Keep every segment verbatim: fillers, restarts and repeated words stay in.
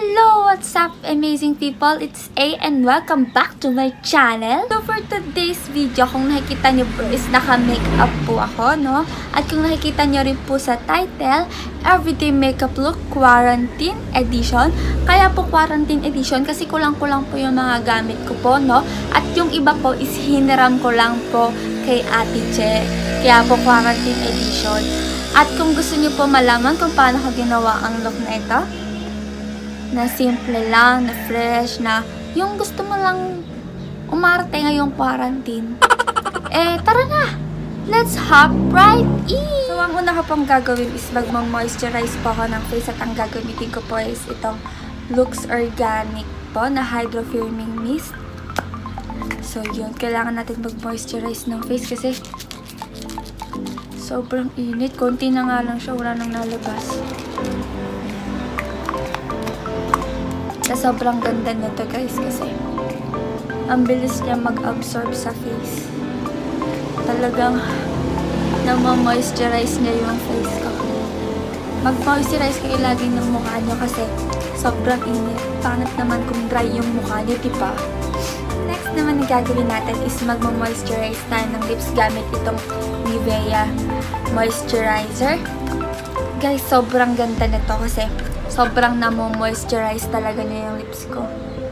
Hello! What's up, amazing people? It's A and welcome back to my channel. So for today's video, kung nakikita nyo po is naka-makeup po ako, no? At kung nakikita nyo rin po sa title, Everyday Makeup Look Quarantine Edition. Kaya po Quarantine Edition kasi kulang-kulang po yung mga gamit ko po, no? At yung iba po is hiniram ko lang po kay Ate Che. Kaya po Quarantine Edition. At kung gusto nyo po malaman kung paano ko ginawa ang look na ito, na simple lang, na fresh, na yung gusto mo lang umarte ngayong quarantine. Eh, tara na! Let's hop right in! So, ang una ko pong gagawin is magma-moisturize po ako ng face at ang gagamitin ko po is itong Lux Organic po na Hydro Firming Mist. So, yun. Kailangan natin mag-moisturize ng face kasi sobrang init. Konti na nga lang siya. Wala nang nalabas. Na sobrang ganda nito guys kasi ang bilis niya mag-absorb sa face. Talagang nama-moisturize niya yung face ko. Mag-moisturize kayo lagi ng mukha niyo kasi sobrang init. Pangat naman kung dry yung mukha niyo, diba? Next naman na gagawin natin is mag-moisturize tayo ng lips gamit itong Nivea Moisturizer. Guys, sobrang ganda nito kasi sobrang namo-moisturize talaga niya yung lips ko.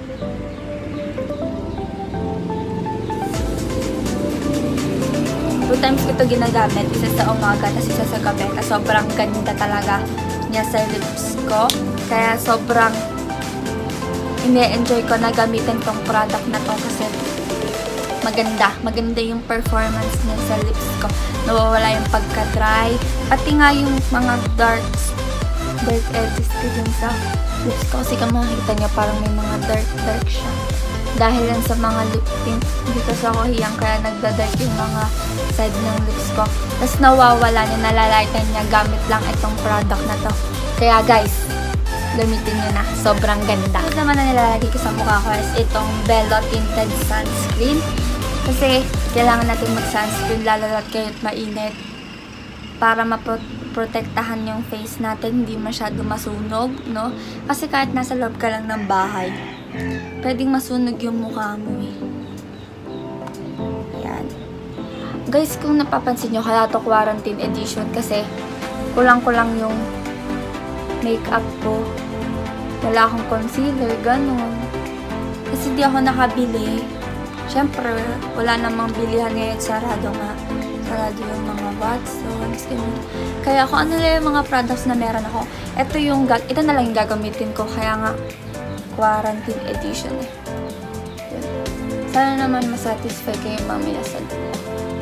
Two times ko ito ginagamit. Isa sa umaga, tapos isa sa gabi. Sobrang ganda talaga niya sa lips ko. Kaya sobrang ine-enjoy ko na gamitin tong product na to kasi maganda. Maganda yung performance niya sa lips ko. Nawawala yung pagka-dry. Pati nga yung mga dark dark edges ko dun sa lips ko. Kasi kung makikita niya parang may mga dark dark siya. Dahil yan sa mga lip tint. Hindi kasi ako hiyang kaya nagda-dark yung mga side ng lips ko. Tapos nawawala niya, nalalighten niya gamit lang itong product na to. Kaya guys, gamitin niyo na. Sobrang ganda. Ito naman na nilalagay ko sa mukha ko is itong Bello Tinted Sunscreen. Kasi kailangan natin mag-sunscreen lalo na kahit mainit. Para maprotektahan yung face natin, hindi masyado masunog, no? Kasi kahit nasa loob ka lang ng bahay, pwedeng masunog yung mukha mo, eh. Ayan. Guys, kung napapansin nyo, kaya to quarantine edition kasi kulang-kulang yung makeup ko. Wala akong concealer, ganun. Kasi di ako nakabili. Siyempre, wala namang bilihan ngayon, sarado nga. Sarado yung mga Watsons, ganun. Kaya kung ano lang yung mga products na meron ako, ito yung, ito na lang yung gagamitin ko. Kaya nga, quarantine edition eh. Yun. Sana naman masatisfy kayo mamaya sa loob.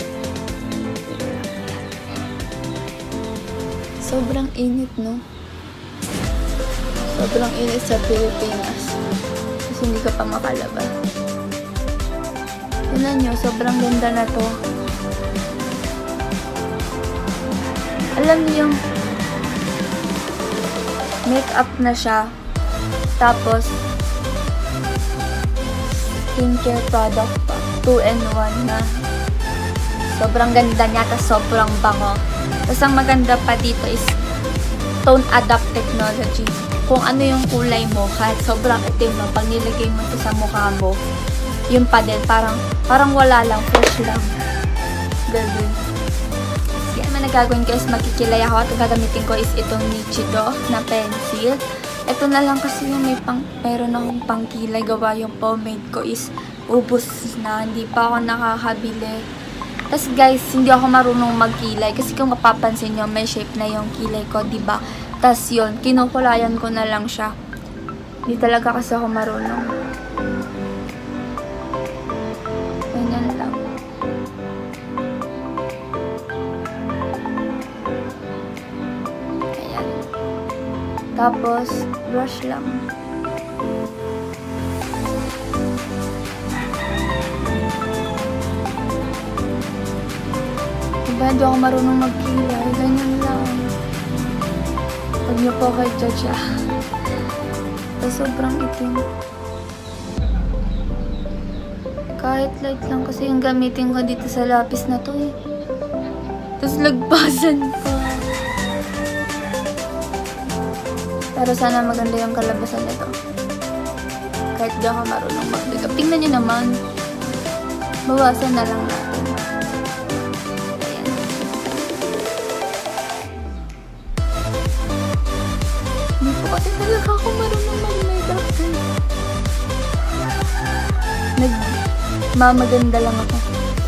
Sobrang init, no? Sobrang init sa Pilipinas. Kasi hindi ka pa makalabas. Tignan nyo, sobrang ganda na to. Alam niyo yung make-up na siya. Tapos skincare product pa. two in one na. Sobrang ganda niya. Tapos sobrang bango. Tapos ang maganda pa dito is tone adapt technology. Kung ano yung kulay mo, kahit sobrang itim mo, pag nilagay mo ito sa mukha mo, yun pa din. Parang, parang wala lang. Fresh lang. Ganun. Yan man nagagawin ko is magkikilay ako at gagamitin ko is itong Nichido na pencil. Ito na lang kasi yung may pang, meron akong pangkilay. Gawa yung pomade ko is ubos na. Hindi pa ako nakakabili. Tapos guys, hindi ako marunong magkilay. Kasi kung mapapansin nyo, may shape na yung kilay ko, diba? Tapos yun, kinukulayan ko na lang siya. Hindi talaga kasi ako marunong. Ganyan lang. Ayan. Tapos, brush lang. Diba, hindi ako marunong magkilay. Ganyan lang. Huwag niyo po kay judge ah. Tapos sobrang itim. Kahit light lang kasi yung gamitin ko dito sa lapis na to eh. Tapos lagpasan pa. Pero sana maganda yung kalabasan nito. Kahit di ako marunong mag-makeup. Tingnan nyo naman. Bawasan na lang natin. Ayan. Hindi po kasi talaga ako marunong mag-makeup. Nagmamaganda lang ako.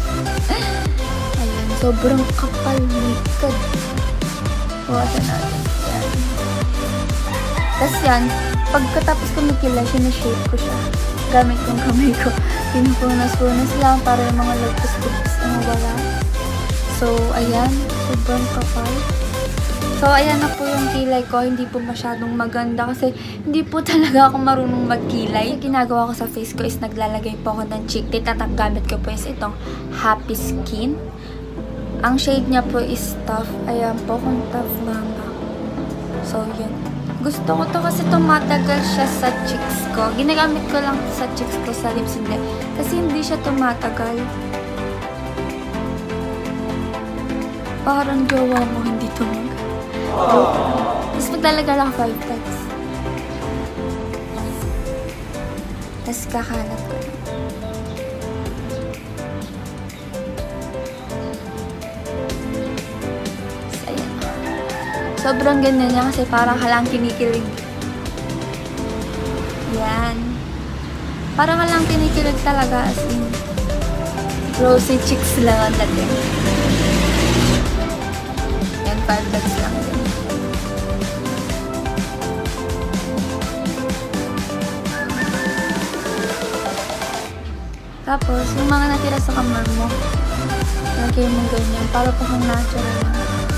Ayan. Sobrang kapal. Makeup. Bawasan natin. Ayan. Tapos yan. Pagkatapos ko magkilay, sinashape ko siya. Gamit kong kamay ko. Pinupunas-punas lang para yung mga lagpas-lagpas na mawala. So, ayan. Sobrang kapal. So, ayan na po yung kilay ko. Hindi po masyadong maganda kasi hindi po talaga ako marunong magkilay. Yung ginagawa ko sa face ko is naglalagay po ako ng cheek tint at ang gamit ko po is itong Happy Skin. Ang shade niya po is Tough. Ayan po kung Tough Mama. So, yun. Gusto ko to kasi tumatagal siya sa cheeks ko. Ginagamit ko lang sa cheeks ko sa lips hindi. Kasi hindi siya tumatagal. Parang jowa mo hindi tumagal. Tapos magdalaga lang five times. Tapos kakalat ko. Sobrang ganda niya kasi parang halang kinikilig. Yan. Parang halang kinikilig talaga as in. Rosy cheeks lang ang dating. Yan, five dots lang din. Tapos, yung mga natira sa kamar mo, lagay mo ganyan para pa kang natural lang.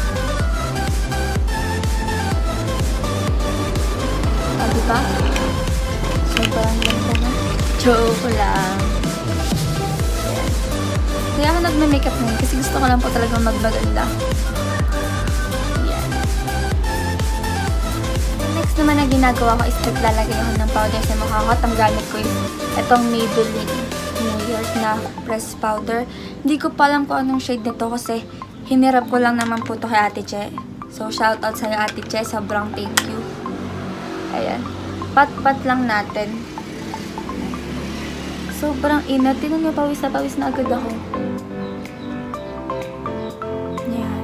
Diba? Sobrang ganda na. Joke lang. Ayan. Kaya ako nagme-makeup ngayon kasi gusto ko lang po talaga magmaganda. Ayan. Next naman na ginagawa ko is naglalagay ako ng powder sa mukha ko at ang gamit ko is itong Maybelline New York na press powder. Hindi ko pa alam kung anong shade nito kasi hinirap ko lang naman po ito kay Ate Che. So, shoutout sa'yo Ate Che. Sobrang thank you. Ayan. Pat-pat lang natin. Sobrang inat. Tingnan niyo, pawis na pawis na agad ako. Ayan.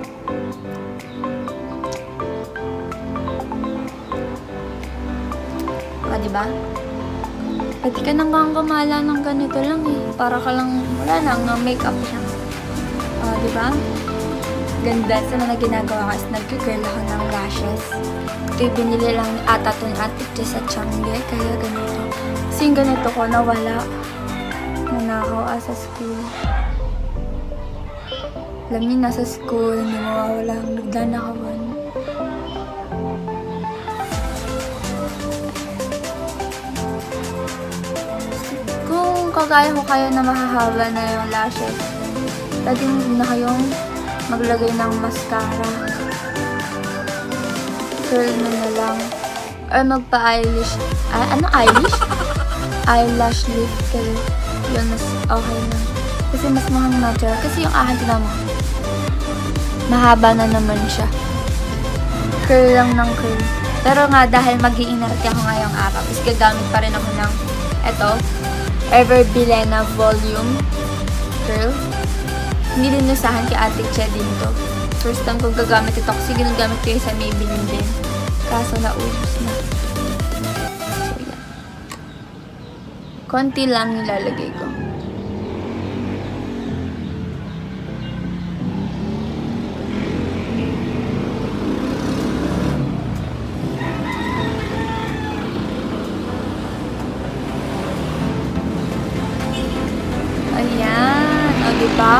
O, diba? Pati ka nang gumala ng ganito lang eh. Para ka lang, wala lang, no makeup lang. O, diba? Ganda. Sana na ginagawa ko is nag-curl ako ng lashes. Ito yung binili lang ata ito ni Ate Che sa Changge. Kaya ganito. Kasi yung ganito ko nawala. Nanakaw sa school. Alam niyo, nasa school, hindi mawawala ang nagdanakawan. Kung kagaya ko kayo na mahahaba na yung lashes, pwede na kayong maglagay ng mascara. Curl na na lang. Or magpa-eyelash. Ay, ano eyelash? Eyelash lift kayo. Yun, mas okay na. Kasi mas mahang natural. Kasi yung akin, tinan mo. Mahaba na naman siya. Curl lang ng curl. Pero nga, dahil mag-i-inarte ako ngayong araw, is gagamit pa rin ako ng eto, Ever Bilena Volume Curl. Hindi din nasahan kay Ate Che din to. First time kong gagamit ito kasi ginagamit ko yung sa Maybelline din. Kaso naubos na. So, yan. Konti lang nilalagay ko. Ayan. O, diba?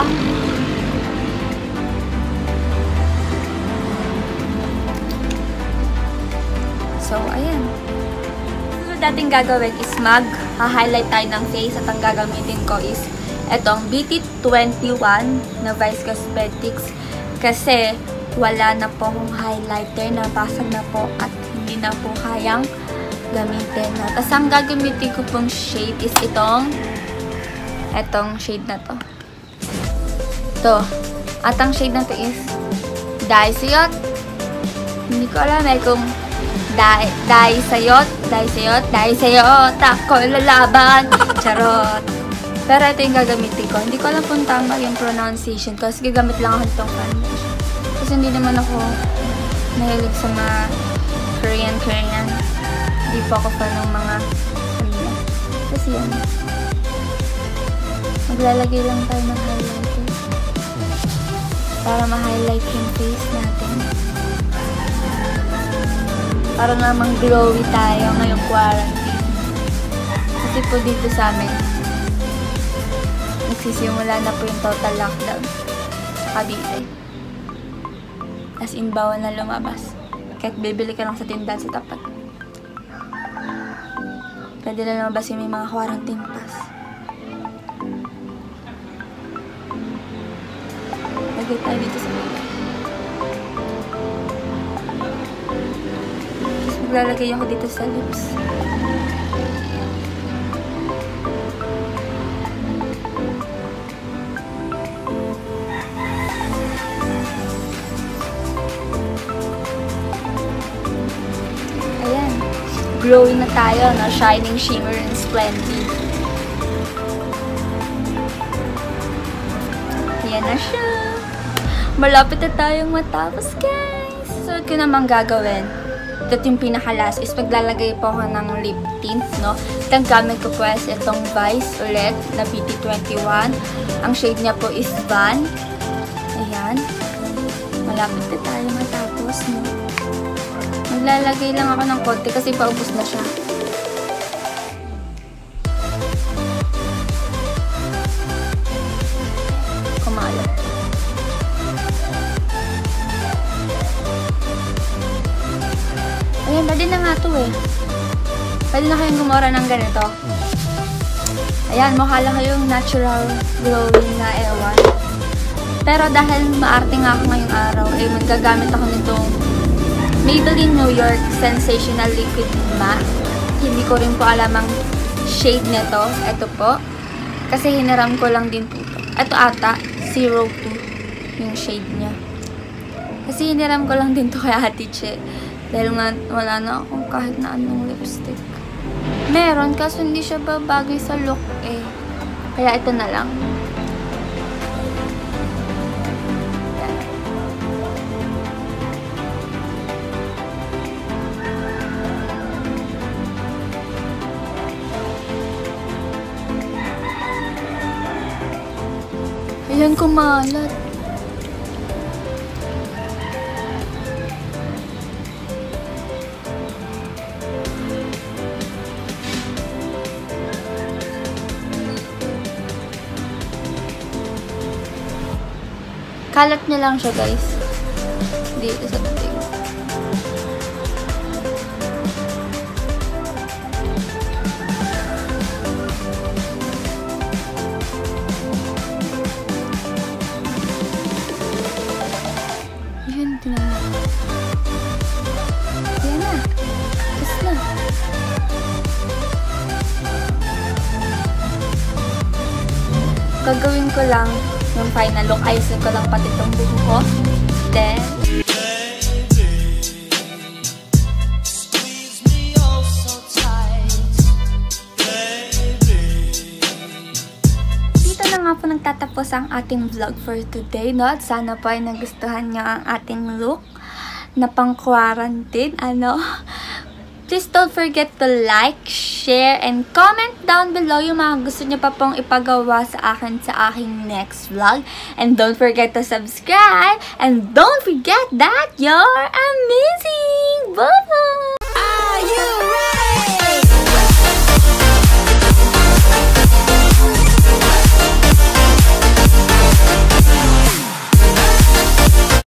So, ayan. So, dating gagawin is mag-highlight tayo ng face at ang gagamitin ko is etong B T twenty-one na Vice Cosmetics kasi wala na po akong highlighter, nabasag na po at hindi na po kayang gamitin. No? Tapos ang gagamitin ko pong shade is itong etong shade na to. To. At ang shade na to is Daisiot. Hindi ko alam eh kung Dahil, dahil sa'yo, dahil sa'yo, dahil sa'yo, tako lalaban. Charot. Pero ito yung gagamitin ko. Hindi ko alam kung tama yung pronunciation ko. Kasi gagamit lang ako itong foundation. Kasi hindi naman ako nahilig sa mga Korean, Korean. Hindi po ako fan ng mga kanila. Kasi yan. Maglalagay lang tayo ng highlighter. Para ma-highlight yung face natin. Para namang glowy tayo ngayong quarantine. Kasi po dito sa amin, nagsisimula na po yung total lockdown sa Cavite. As in, bawal na lumabas. Kahit bibili ka lang sa tindahan sa tapat. Pwede na lumabas yung may mga quarantine pass. Lagay tayo dito sa baby. Tapos maglalagay ako dito sa lips. Glowing na tayo, no? Shining, shimmer, and splendid. Yan na siya. Malapit na tayong matapos, guys. So, ito naman gagawin. Ito yung pinakalas is maglalagay po ako ng lip tint, no? Itong gamit ko po is itong Vice ulit na B T twenty-one. Ang shade niya po is Van. Ayan. Malapit na tayo matapos, no? Maglalagay lang ako ng konti kasi paubos na siya. Kumalat. Ayan, pwede na nga ito eh. Pwede na kayong gumawa ng ganito. Ayan, mukha lang kayong natural glowing na ewan. Pero dahil maarte nga ako ngayong araw, eh magagamit ako nitong Maybelline New York Sensational Liquid Matte. Hindi ko rin po alam ang shade nito. Ito po. Kasi hiniram ko lang din po ito. Ito ata, zero two yung shade niya. Kasi hiniram ko lang din to kay Ate Che. Dahil nga wala na akong kahit na anong lipstick. Meron, kaso hindi siya babagay sa look eh. Kaya ito na lang. Ayan, kumalat. Kalat niya lang siya, guys. Dito sa tig. Ayan, tinaman. Ayan na. Tapos na. Gagawin ko lang yung final look. Ayusin ko lang pati itong buho ko. Then, dito na nga po nagtatapos ang ating vlog for today, no? At sana po ay nagustuhan nyo ang ating look na pang-quarantine, ano? Please don't forget to like, share, and comment down below yung mga gusto nyo pa pong ipagawa sa akin sa aking next vlog. And don't forget to subscribe. And don't forget that you're amazing! Bye-bye!